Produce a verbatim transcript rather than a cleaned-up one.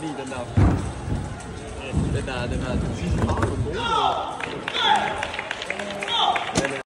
lide den der. Den der, den der, den sidste farve på gode.